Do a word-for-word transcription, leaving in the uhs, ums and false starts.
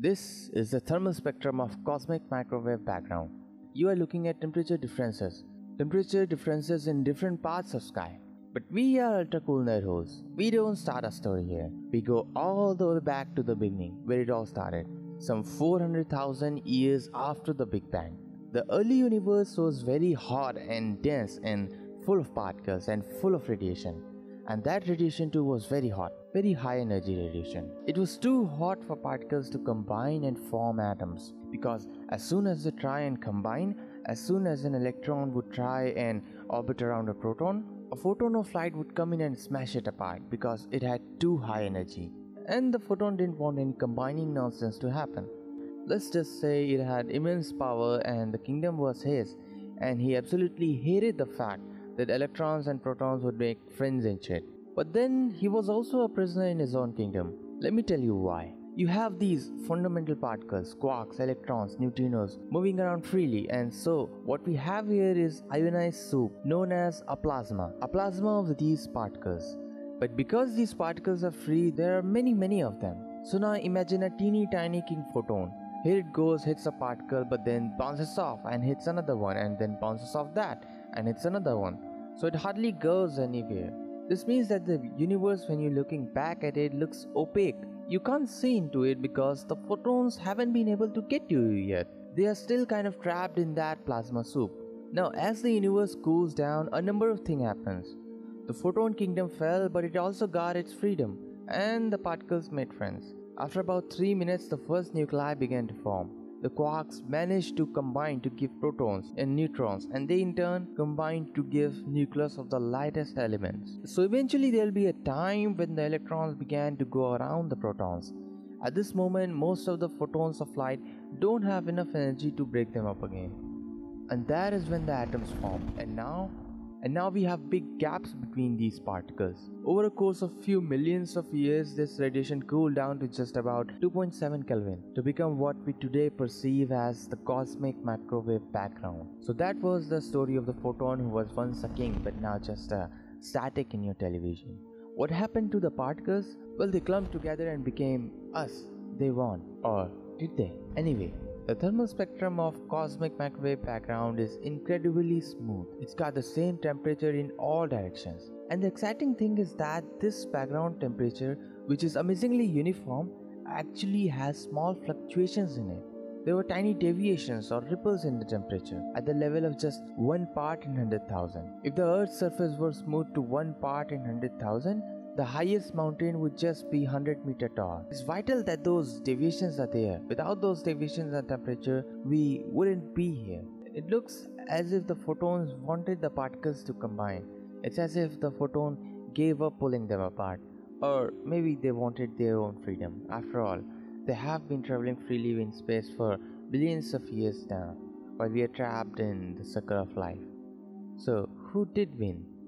This is the thermal spectrum of cosmic microwave background. You are looking at temperature differences. Temperature differences in different parts of sky. But we are ultra cool nerd hosts. We don't start a story here. We go all the way back to the beginning, where it all started. Some four hundred thousand years after the Big Bang. The early universe was very hot and dense and full of particles and full of radiation. And that radiation too was very hot, very high energy radiation. It was too hot for particles to combine and form atoms, because as soon as they try and combine, as soon as an electron would try and orbit around a proton, a photon of light would come in and smash it apart because it had too high energy. And the photon didn't want any combining nonsense to happen. Let's just say it had immense power and the kingdom was his, and he absolutely hated the fact that electrons and protons would make friends and shit. But then he was also a prisoner in his own kingdom. Let me tell you why. You have these fundamental particles, quarks, electrons, neutrinos, moving around freely, and so what we have here is ionized soup known as a plasma. A plasma of these particles. But because these particles are free, there are many many of them. So now imagine a teeny tiny king photon. Here it goes, hits a particle, but then bounces off and hits another one, and then bounces off that and hits another one. So it hardly goes anywhere. This means that the universe, when you're looking back at it, looks opaque. You can't see into it because the photons haven't been able to get to you yet. They are still kind of trapped in that plasma soup. Now as the universe cools down, a number of things happens. The photon kingdom fell, but it also got its freedom, and the particles made friends. After about three minutes, the first nuclei began to form. The quarks managed to combine to give protons and neutrons, and they in turn combined to give nucleus of the lightest elements. So eventually there will be a time when the electrons began to go around the protons. At this moment, most of the photons of light don't have enough energy to break them up again. And that is when the atoms form. And now And now we have big gaps between these particles. Over a course of few millions of years, this radiation cooled down to just about two point seven Kelvin to become what we today perceive as the cosmic microwave background. So that was the story of the photon who was once a king but now just a static in your television. What happened to the particles? Well, they clumped together and became us. They won. Or did they? Anyway, the thermal spectrum of cosmic microwave background is incredibly smooth. It's got the same temperature in all directions. And the exciting thing is that this background temperature, which is amazingly uniform, actually has small fluctuations in it. There were tiny deviations or ripples in the temperature at the level of just one part in one hundred thousand. If the Earth's surface were smooth to one part in one hundred thousand, the highest mountain would just be one hundred meter tall. It's vital that those deviations are there. Without those deviations in temperature, we wouldn't be here. It looks as if the photons wanted the particles to combine. It's as if the photon gave up pulling them apart. Or maybe they wanted their own freedom. After all, they have been traveling freely in space for billions of years now, while we are trapped in the circle of life. So, who did win?